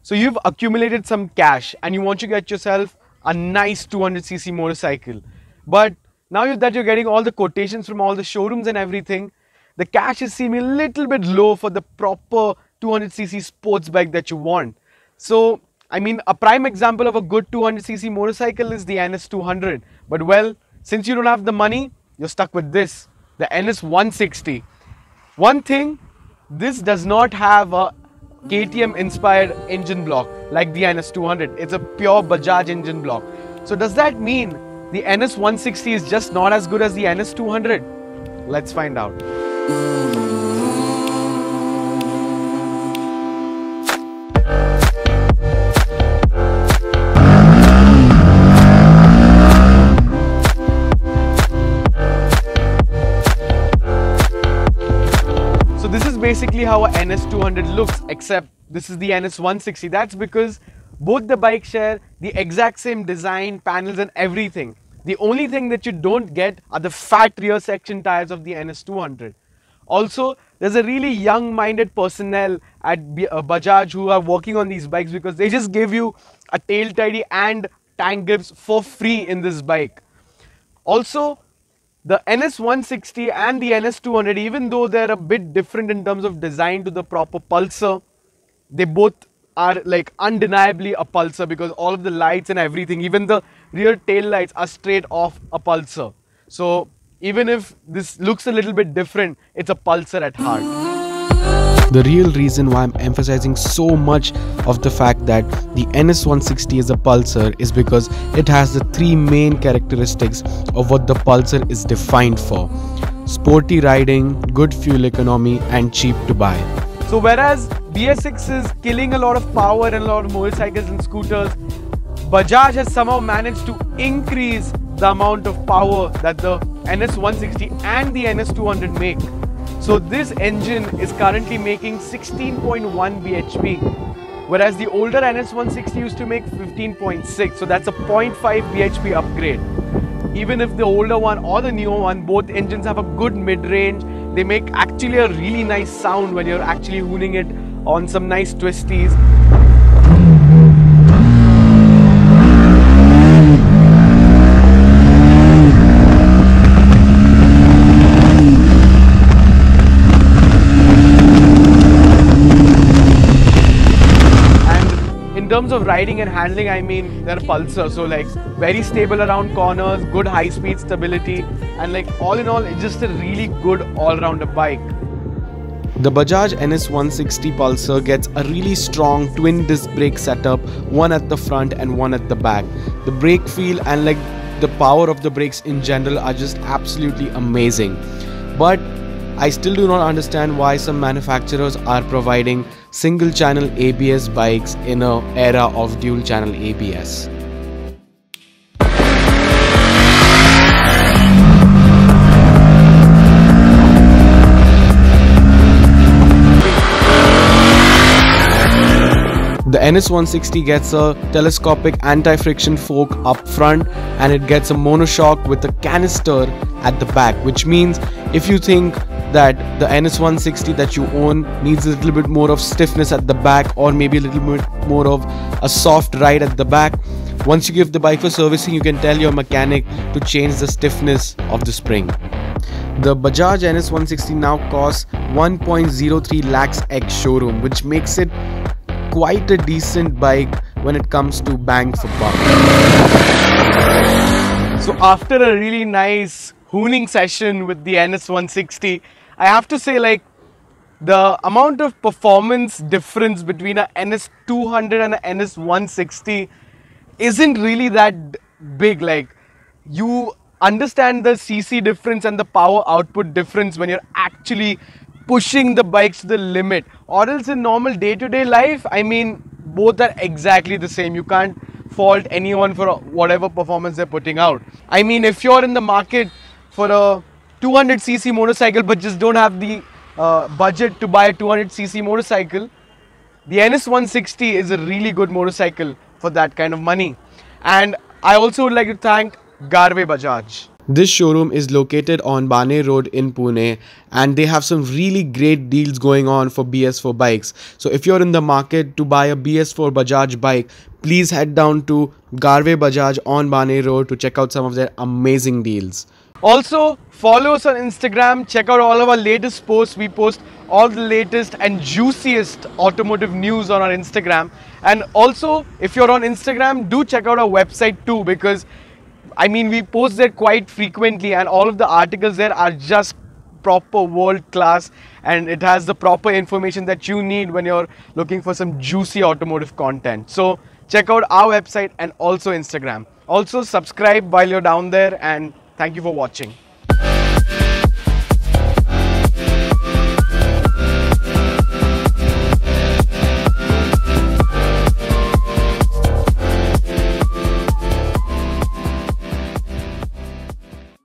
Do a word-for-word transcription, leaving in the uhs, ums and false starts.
So you've accumulated some cash and you want to get yourself a nice two hundred c c motorcycle. But now that you're getting all the quotations from all the showrooms and everything, the cash is seeming a little bit low for the proper two hundred c c sports bike that you want. So, I mean, a prime example of a good two hundred c c motorcycle is the N S two hundred. But well, since you don't have the money, you're stuck with this, the N S one sixty. One thing, this does not have a K T M inspired engine block like the N S two hundred. It's a pure Bajaj engine block. So does that mean the N S one sixty is just not as good as the N S two hundred? Let's find out. So this is basically how a N S two hundred looks, except this is the N S one sixty. That's because both the bikes share the exact same design, panels and everything. The only thing that you don't get are the fat rear section tires of the N S two hundred. Also, there's a really young-minded personnel at Bajaj who are working on these bikes because they just give you a tail tidy and tank grips for free in this bike. Also, the N S one sixty and the N S two hundred, even though they're a bit different in terms of design to the proper Pulsar, they both are like undeniably a Pulsar because all of the lights and everything, even the rear tail lights are straight off a Pulsar. So even if this looks a little bit different, it's a Pulsar at heart. The real reason why I'm emphasizing so much of the fact that the N S one sixty is a Pulsar is because it has the three main characteristics of what the Pulsar is defined for: sporty riding, good fuel economy and cheap to buy. So whereas B S six is killing a lot of power and a lot of motorcycles and scooters, Bajaj has somehow managed to increase the amount of power that the N S one sixty and the N S two hundred make. So this engine is currently making sixteen point one B H P, whereas the older N S one sixty used to make fifteen point six, so that's a zero point five B H P upgrade. Even if the older one or the newer one, both engines have a good mid-range, they make actually a really nice sound when you're actually hooning it on some nice twisties. In terms of riding and handling, I mean, they're a Pulsar, so like very stable around corners, good high speed stability, and like all in all, it's just a really good all-rounder bike. The Bajaj N S one sixty Pulsar gets a really strong twin disc brake setup, one at the front and one at the back. The brake feel and like the power of the brakes in general are just absolutely amazing. But I still do not understand why some manufacturers are providing single channel A B S bikes in an era of dual channel A B S. The N S one sixty gets a telescopic anti-friction fork up front and it gets a monoshock with a canister at the back, which means if you think that the N S one sixty that you own needs a little bit more of stiffness at the back or maybe a little bit more of a soft ride at the back, once you give the bike for servicing, you can tell your mechanic to change the stiffness of the spring. The Bajaj N S one sixty now costs one point zero three lakhs ex showroom, which makes it quite a decent bike when it comes to bang for buck. So after a really nice hooning session with the N S one sixty, I have to say, like, the amount of performance difference between a N S two hundred and a N S one sixty isn't really that big. Like, you understand the C C difference and the power output difference when you're actually pushing the bikes to the limit, or else in normal day-to-day life, I mean, both are exactly the same. You can't fault anyone for whatever performance they're putting out. I mean, if you're in the market for a two hundred c c motorcycle but just don't have the uh, budget to buy a two hundred c c motorcycle, the N S one sixty is a really good motorcycle for that kind of money. And I also would like to thank Garve Bajaj. This showroom is located on Bane Road in Pune, and they have some really great deals going on for B S four bikes. So if you're in the market to buy a B S four Bajaj bike, please head down to Garve Bajaj on Bane Road to check out some of their amazing deals. Also, follow us on Instagram, check out all of our latest posts. We post all the latest and juiciest automotive news on our Instagram. And also, if you're on Instagram, do check out our website too, because I mean, we post there quite frequently, and all of the articles there are just proper world class, and it has the proper information that you need when you're looking for some juicy automotive content. So check out our website and also Instagram. Also subscribe while you're down there, and thank you for watching.